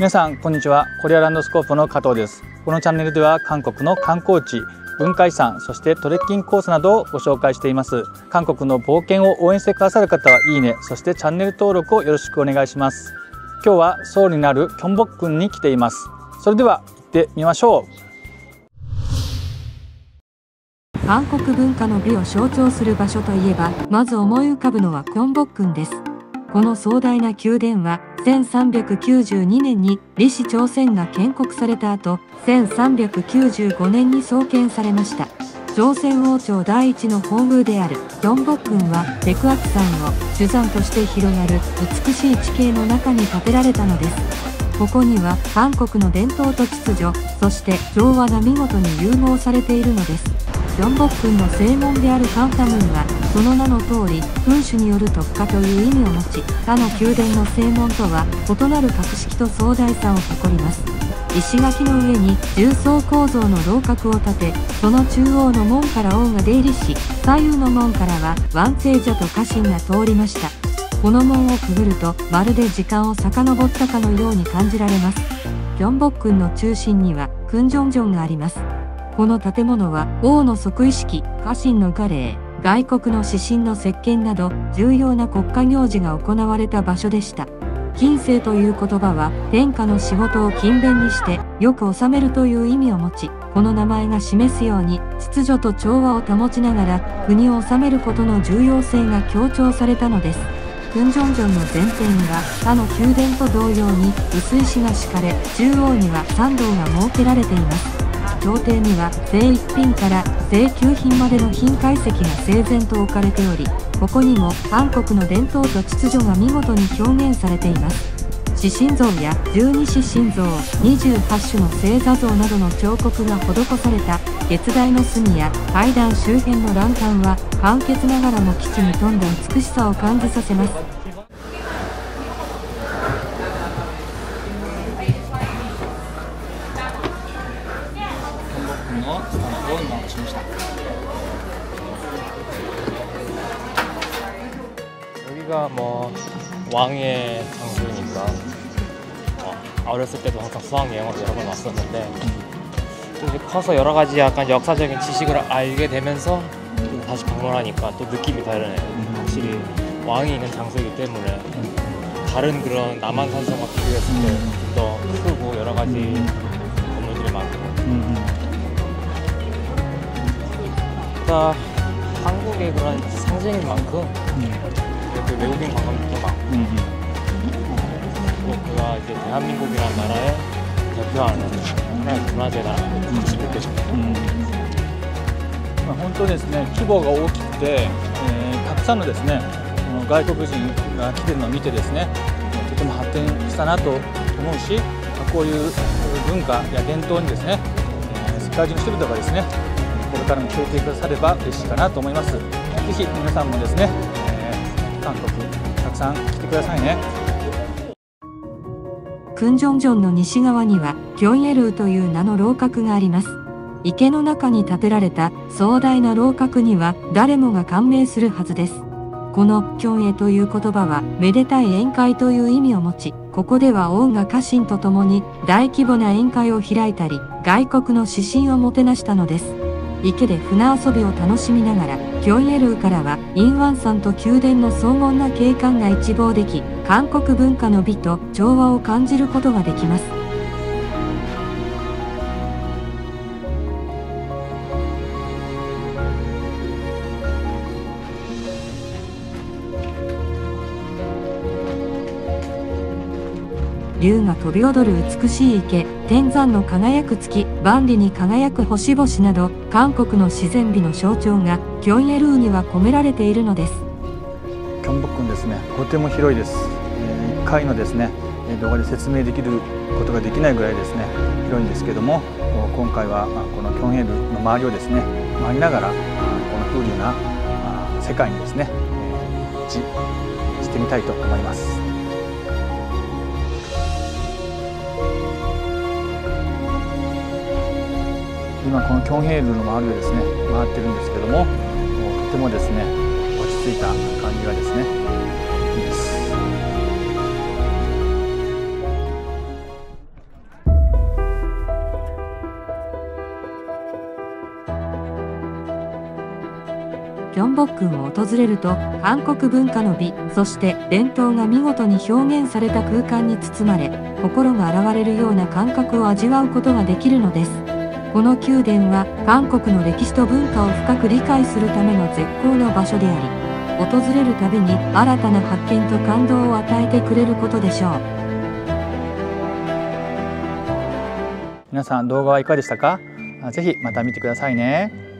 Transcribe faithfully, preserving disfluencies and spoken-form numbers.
皆さんこんにちは。コリアランドスコープの加藤です。このチャンネルでは韓国の観光地、文化遺産、そしてトレッキングコースなどをご紹介しています。韓国の冒険を応援してくださる方はいいね、そしてチャンネル登録をよろしくお願いします。今日はソウルにあるキョンボックンに来ています。それでは行ってみましょう。 韓国文化の美を象徴する場所といえば、まず思い浮かぶのはキョンボックンです。この壮大な宮殿はせんさんびゃくきゅうじゅうにねんに李氏朝鮮が建国された後、せんさんびゃくきゅうじゅうごねんに創建されました。朝鮮王朝第一の本宮であるキョンボックンはペクアク山の主山として広がる美しい地形の中に建てられたのです。ここには韓国の伝統と秩序、そして調和が見事に融合されているのです。キョンボックンの正門であるカンタムンは、その名の通り君主による特化という意味を持ち、他の宮殿の正門とは異なる格式と壮大さを誇ります。石垣の上に重層構造の楼閣を建て、その中央の門から王が出入りし、左右の門からは王政者と家臣が通りました。この門をくぐると、まるで時間を遡ったかのように感じられます。キョンボックンの中心にはクンジョンジョンがあります。この建物は王の即位式、家臣の儀礼、外国の指針の接見など重要な国家行事が行われた場所でした。近世という言葉は天下の仕事を勤勉にしてよく治めるという意味を持ち、この名前が示すように秩序と調和を保ちながら国を治めることの重要性が強調されたのです。クンジョンジョンの前庭には他の宮殿と同様に薄石が敷かれ、中央には参道が設けられています。朝廷には正一品から正九品までの品階席が整然と置かれており、ここにも韓国の伝統と秩序が見事に表現されています。獅神像や十二獅神像、にじゅうはち種の星座像などの彫刻が施された月台の隅や階段周辺の欄干は簡潔ながらも基地に富んだ美しさを感じさせます。 여기가 뭐 왕의 장소이니까 어, 어렸을 때도 항상 수학여행으로 여러 번 왔었는데 이제 커서 여러 가지 약간 역사적인 지식을 알게 되면서 다시 방문하니까 또 느낌이 다르네요. 확실히 왕이 있는 장소이기 때문에 다른 그런 남한산성과 비교했을 때 좀 더 크고 여러 가지 건물들이 많고 그러니까 한국의 그런 상징인 만큼 그 외국인 관광객도 많고 또 그가 이제 대한민국이라는 나라의 대표하는 하나의 문화재 나라라고 같이 느껴집니다. 本当ですね、規模が大きくて、えー、たくさんのですね、この外国人が来てるのを見てですね、とても発展したなと思うし、こういう文化や伝統にですね、えー、世界中の人々がですね、これからも協定くだされば嬉しいかなと思います。ぜひ皆さんもですね、韓国たくさん来てくださいね。 クンジョンジョンの西側にはキョンエルーという名の楼閣があります。池の中に建てられた壮大な楼閣には誰もが感銘するはずです。このキョンエという言葉はめでたい宴会という意味を持ち、ここでは王が家臣と共に大規模な宴会を開いたり、外国の指針をもてなしたのです。池で船遊びを楽しみながら、キョンエルーからはインワン山と宮殿の荘厳な景観が一望でき、韓国文化の美と調和を感じることができます。竜が飛び踊る美しい池、天山の輝く月、万里に輝く星々など、韓国の自然美の象徴がキョンエルーには込められているのです。 キョンボックンですね、とても広いです。いっかいのですね、動画で説明できることができないぐらいですね、広いんですけども、今回はこのキョンエルーの周りをですね、回りながら、この風流な世界にですね、一致してみたいと思います。今このキョンヘールの周りをですね回ってるんですけども、とてもですね落ち着いた感じがですねいいです。 訪れると、韓国文化の美、そして伝統が見事に表現された空間に包まれ、心が洗われるような感覚を味わうことができるのです。この宮殿は韓国の歴史と文化を深く理解するための絶好の場所であり、訪れるたびに新たな発見と感動を与えてくれることでしょう。 皆さん動画はいかがでしたか？ぜひまた見てくださいね。